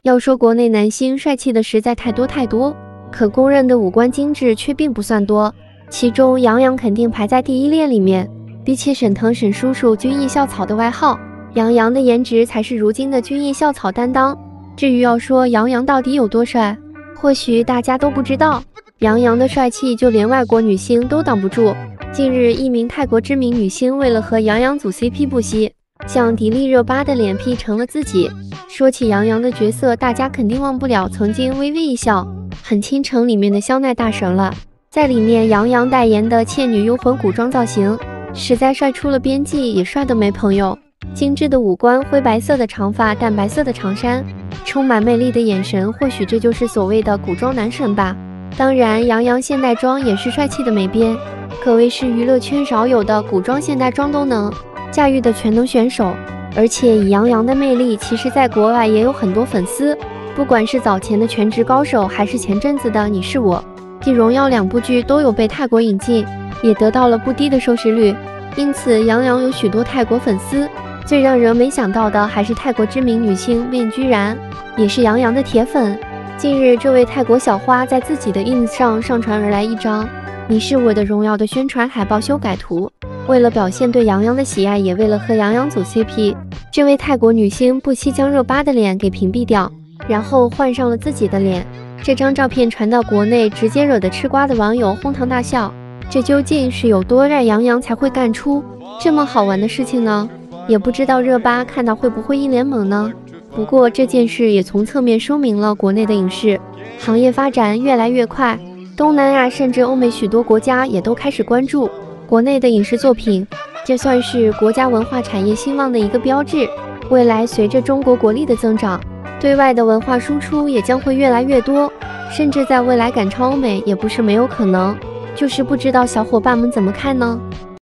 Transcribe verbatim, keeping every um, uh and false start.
要说国内男星帅气的实在太多太多，可公认的五官精致却并不算多，其中杨洋肯定排在第一列里面。比起沈腾沈叔叔军艺校草的外号，杨洋的颜值才是如今的军艺校草担当。至于要说杨洋到底有多帅，或许大家都不知道，杨洋的帅气就连外国女星都挡不住。近日，一名泰国知名女星为了和杨洋组 C P 不惜，将迪丽热巴的脸 P 成了自己。说起杨洋的角色，大家肯定忘不了曾经微微一笑很倾城里面的肖奈大神了。在里面，杨洋代言的倩女幽魂古装造型实在帅出了边际，也帅得没朋友。精致的五官，灰白色的长发，淡白色的长衫，充满魅力的眼神，或许这就是所谓的古装男神吧。当然，杨洋现代装也是帅气的没边，可谓是娱乐圈少有的古装现代装都能驾驭的全能选手。而且以杨洋的魅力，其实在国外也有很多粉丝，不管是早前的全职高手，还是前阵子的你是我、地荣耀两部剧都有被泰国引进，也得到了不低的收视率，因此杨洋有许多泰国粉丝。最让人没想到的还是泰国知名女星面居然也是杨洋的铁粉。近日，这位泰国小花在自己的 ins 上上传而来一张你是我的荣耀的宣传海报修改图，为了表现对杨洋的喜爱，也为了和杨洋组 C P， 这位泰国女星不惜将热巴的脸给屏蔽掉，然后换上了自己的脸。这张照片传到国内，直接惹得吃瓜的网友哄堂大笑。这究竟是有多爱杨洋才会干出这么好玩的事情呢？也不知道热巴看到会不会一脸懵呢？不过这件事也从侧面说明了国内的影视行业发展越来越快，东南亚甚至欧美许多国家也都开始关注国内的影视作品，这算是国家文化产业兴旺的一个标志。未来随着中国国力的增长，对外的文化输出也将会越来越多，甚至在未来赶超欧美也不是没有可能。就是不知道小伙伴们怎么看呢？